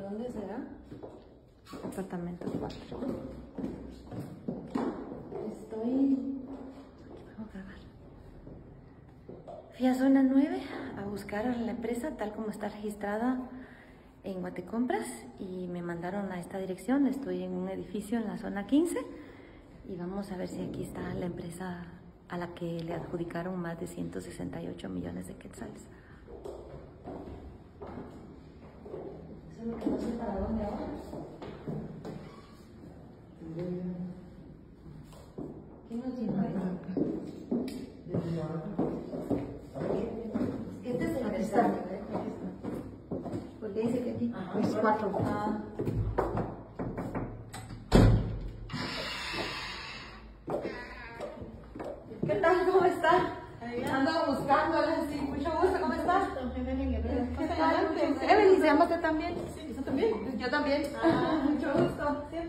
¿Dónde será? Apartamento 4. Vamos a grabar. Fui a zona 9 a buscar a la empresa tal como está registrada en Guatecompras y me mandaron a esta dirección. Estoy en un edificio en la zona 15 y vamos a ver si aquí está la empresa a la que le adjudicaron más de 168 millones de quetzales. Solo que no sé para dónde ahora. ¿Quién nos lleva Este es el aniversario, ¿eh? Porque dice que aquí es 4. ¿Qué tal? ¿Cómo está? Ando buscándola, sí, mucho gusto, ¿cómo estás? ¿Qué tal? Evelyn, ¿se llama usted también? Sí, ¿yo también? Yo también. Mucho gusto.